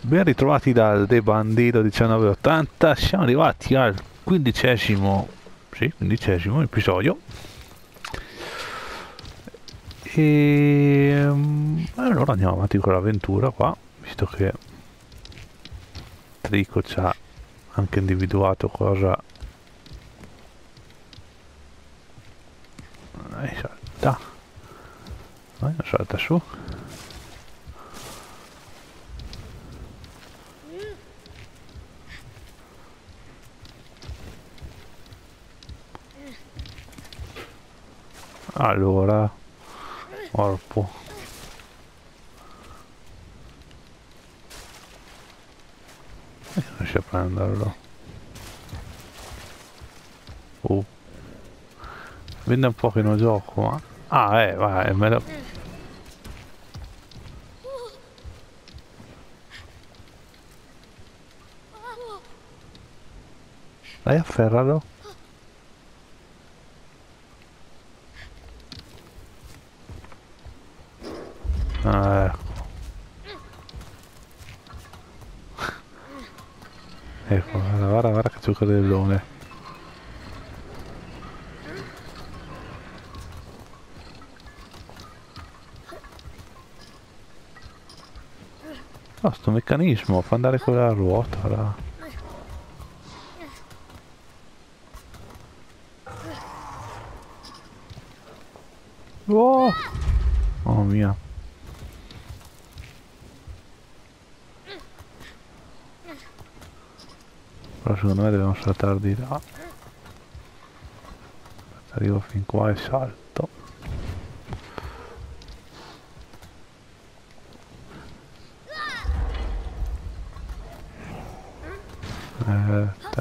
Ben ritrovati dal De Bandito 1980, siamo arrivati al quindicesimo, sì, quindicesimo episodio. Allora andiamo avanti con l'avventura qua, visto che Trico ci ha anche individuato cosa... salta, non salta su. Allora, corpo. Non riesce a prenderlo. Vende un po' che non gioco, ma... Ah, vai, me lo... Dai, afferralo. Ah, ecco. Ecco, guarda che giocarellone. No, sto meccanismo fa andare con la ruota là. Oh! Oh mia. Però secondo me dobbiamo saltare di là. Arrivo fin qua e salto. Aspetta.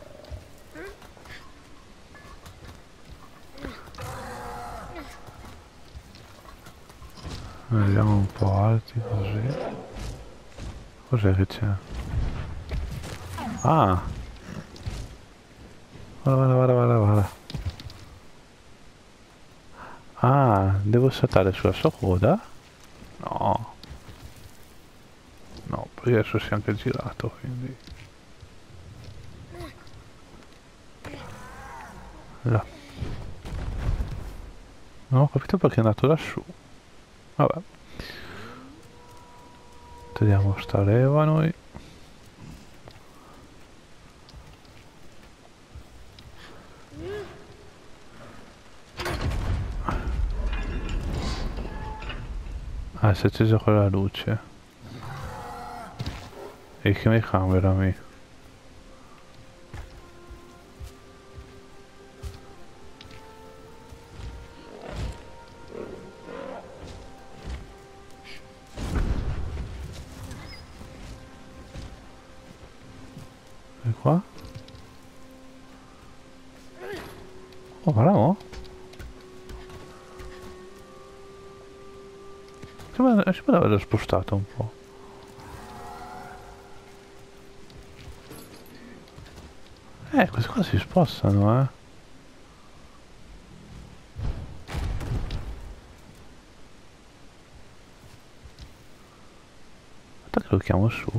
Andiamo un po' alti così. Cos'è che c'è? Ah! Guarda. Ah, devo saltare sulla sua coda? No. No, poi adesso si è anche girato, quindi... Là. Non ho capito perché è andato lassù. Vabbè. Teniamo sta leva noi. Ah, si è accesa quella luce. E che mi cambia mi? E qua? Oh, guarda mo. Sembra di averlo spostato un po'. Queste qua si spostano, Aspetta che lo chiamo su.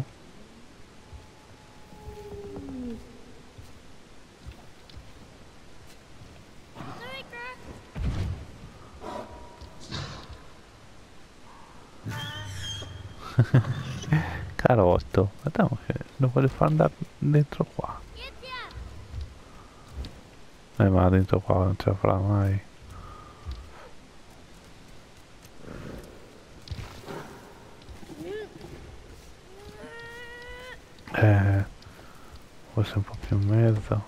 Carotto. Guardiamo che lo vuole far andare dentro qua. Ma dentro qua non ce la farà mai. Forse un po' più in mezzo.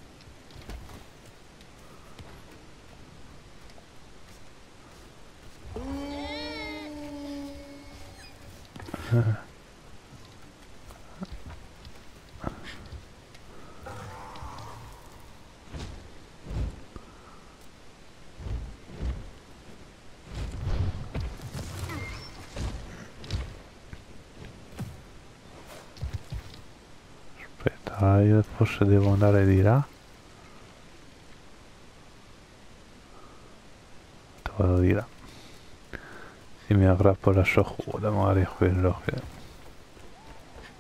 Aspetta, io forse devo andare di là. Vado di là. E mi aggrappo la sua coda, magari è quello che...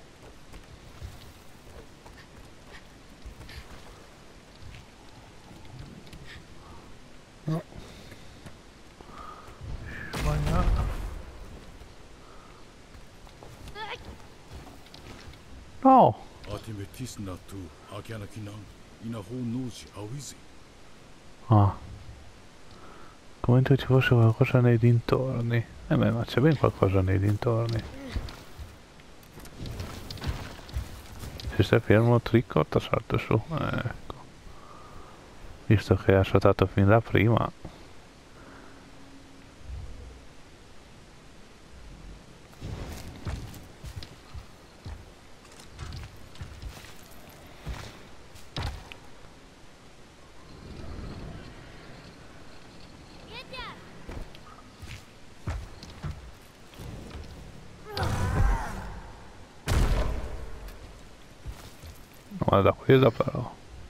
No! Ah. Come se ci fosse qualcosa nei dintorni. Beh, ma c'è ben qualcosa nei dintorni. Se stai fermo, tricotta, salto su. Ecco. Visto che ha saltato fin da prima. Guarda quella però.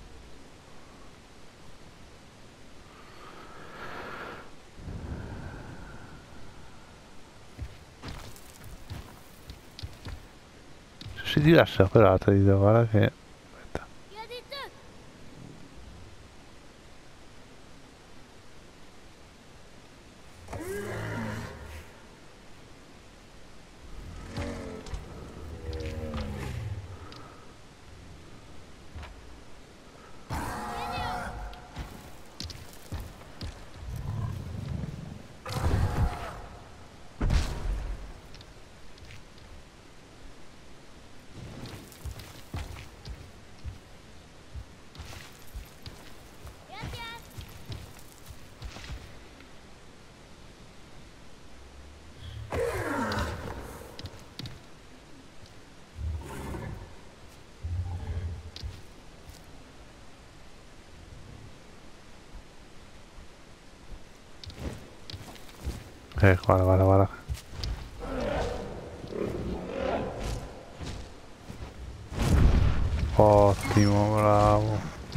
Se si rilassa quell'altra di guarda che... Aspetta. Guarda, guarda, guarda. Ottimo, bravo.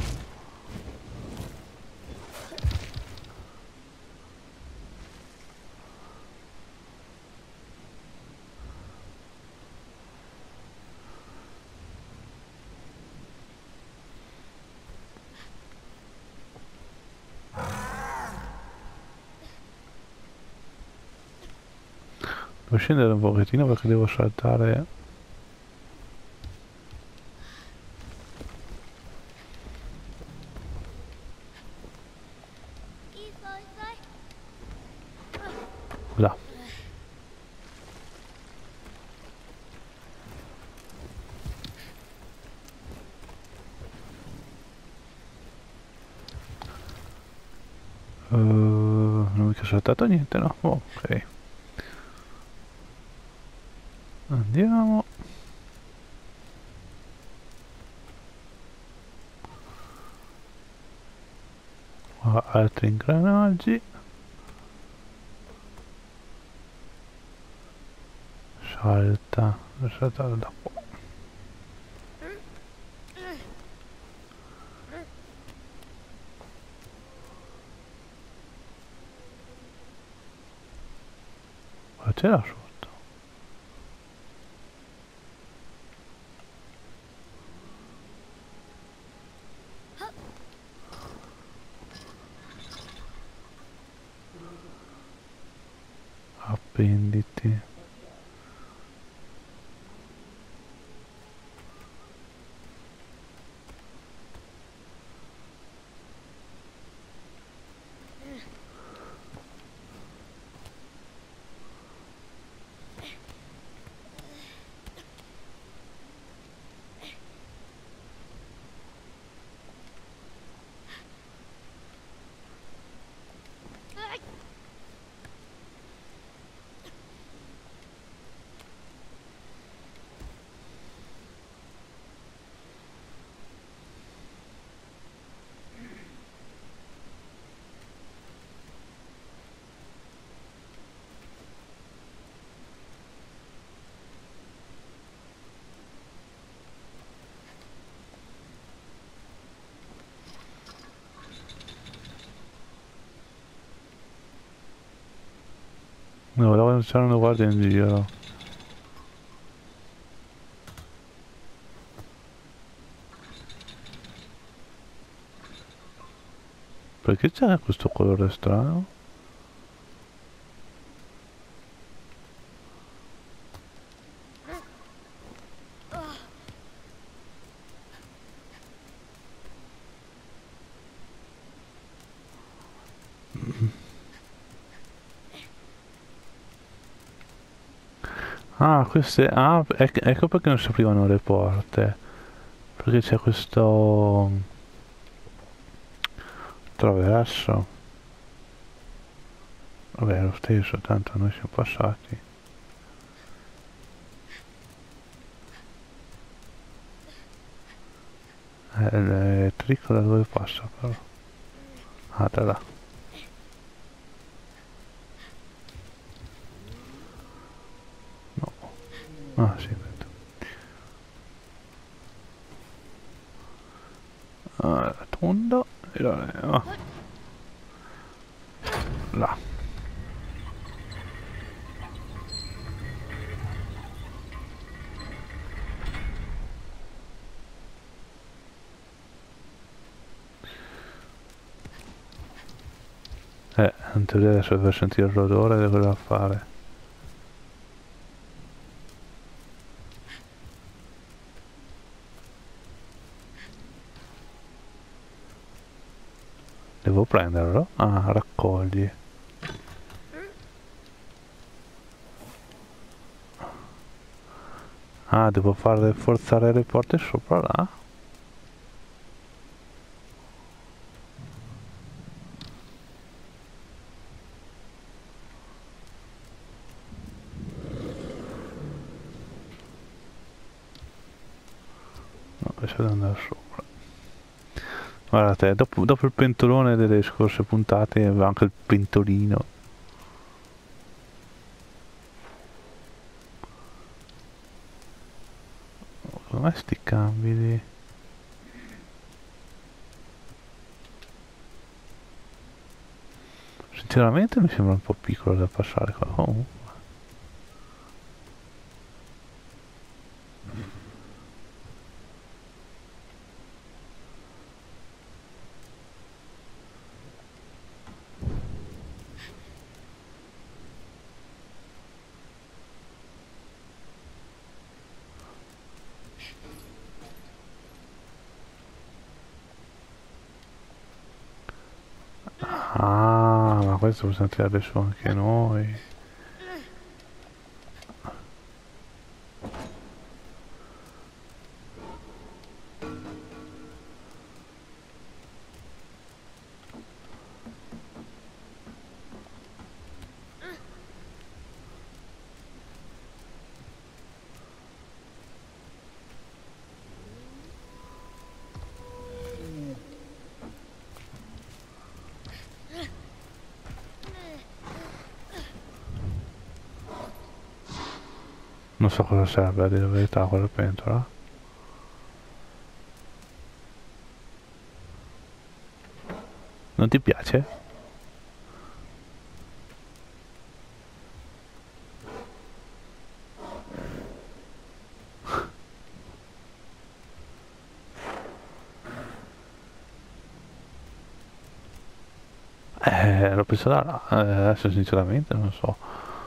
Devo scendere un pochettino perché devo saltare. Là. Non ho mica saltato niente, no? Oh, ok. Andiamo. Qua altri ingranaggi. Salta. Devo saltare da qua. Ma c'era sotto. Appenditi. No, ora non c'è una guardia in giro. Perché c'è questo colore strano? Ah, queste... Ah, ecco perché non si aprivano le porte. Perché c'è questo... traverso. Vabbè, è lo stesso, tanto noi siamo passati. Il tricco da dove passa però? Ah, da là. No. Ah, sì, aspetta. Ah, tondo. E là. Là. In teoria adesso per sentire l'odore devo da fare. Devo prenderlo? Ah, raccogli. Ah, devo fare forzare le porte sopra là? No, adesso devo andare sopra. Guardate, dopo il pentolone delle scorse puntate aveva anche il pentolino. Come sti cambi di... Sinceramente mi sembra un po' piccolo da passare qua. Oh. Ah, ma questo possiamo tirare su anche noi. Non so cosa serve a dire la verità quella pentola. Non ti piace? L'ho preso da là. Adesso sinceramente non so.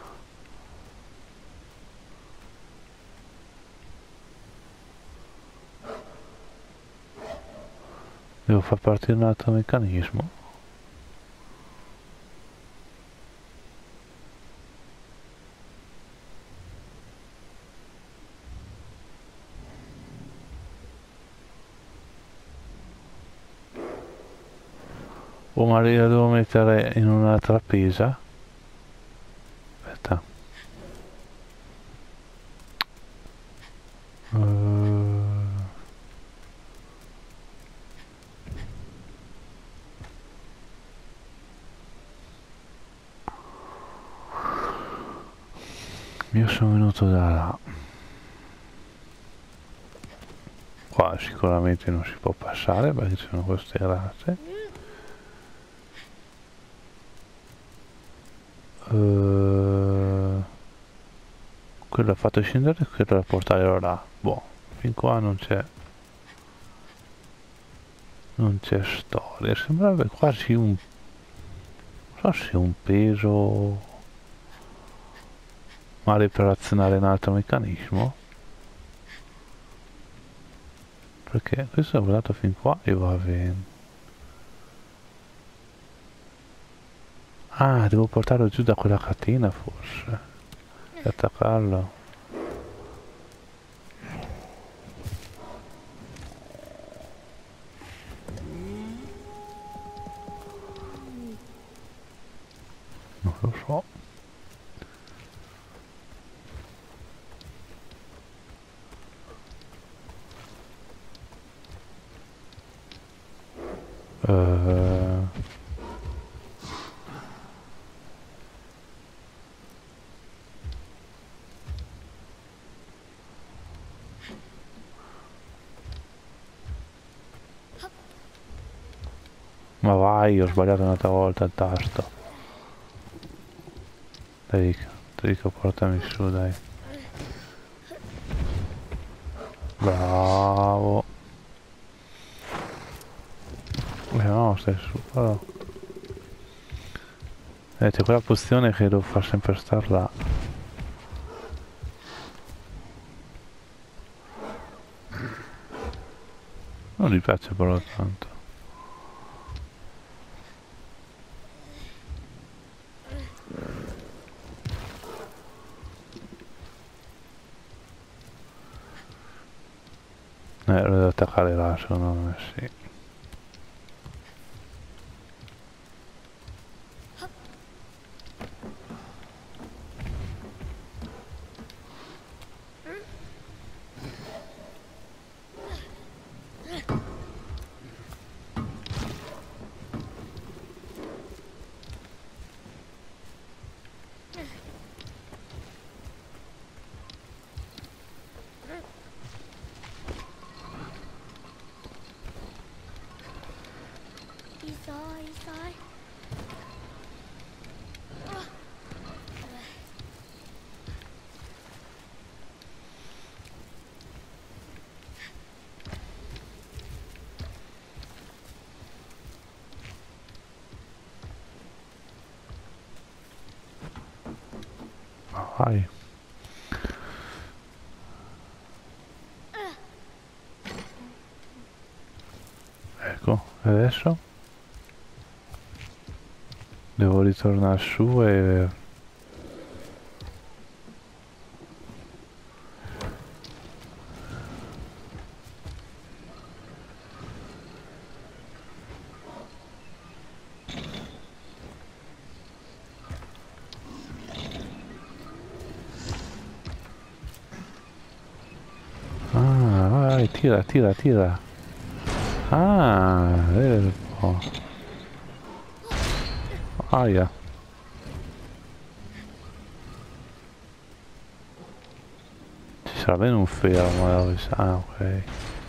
Devo far partire un altro meccanismo. O magari la devo mettere in un'altra pesa. Aspetta. Io sono venuto da là. Qua sicuramente non si può passare perché ci sono queste rate. Quello ha fatto scendere e quello da portare là. Boh, fin qua non c'è. Non c'è storia. Sembrerebbe quasi un. Non so se un peso. Magari per azionare un altro meccanismo. Perché questo è volato fin qua e va bene. Ah, devo portarlo giù da quella catena forse. E attaccarlo. Non lo so. Eh... Ma vai, ho sbagliato un'altra volta il tasto. Dai, Trico, portami su, dai. Bravo. No, stai su, però. C'è quella pozione che devo far sempre star là. Non gli piace però tanto. Lo devo attaccare là, secondo me, sì. Vai. Ecco, adesso devo ritornare su e... Ah, vai, tira, tira, tira. Ah, vedi un po'. Aia. Ci sarà bene un fermo, ah, ok.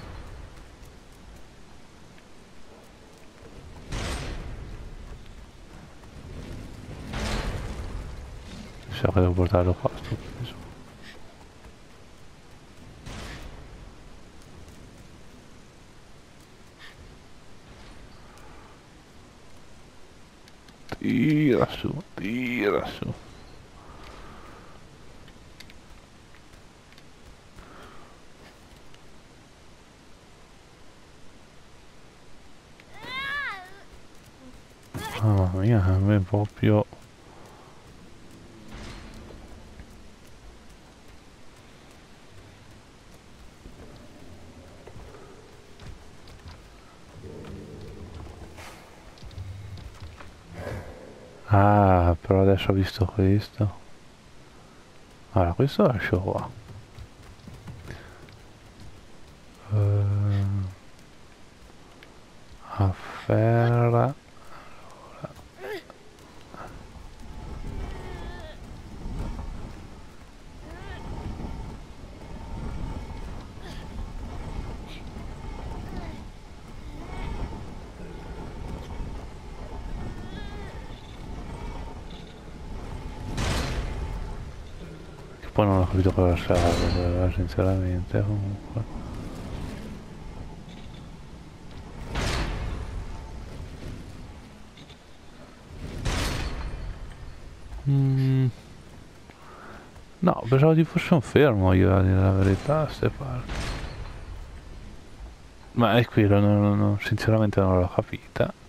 Mi sa che devo portarlo qua, sto preso. Tira su, tira su. Mamma mia, a me proprio... Ah, però adesso ho visto questo. Allora, questo lascio qua. Afferra. Che poi non ho capito cosa serve, sinceramente, comunque. No, pensavo ci fosse un fermo io, a dire la verità, a ste parti. Ma è quello, sinceramente non l'ho capita.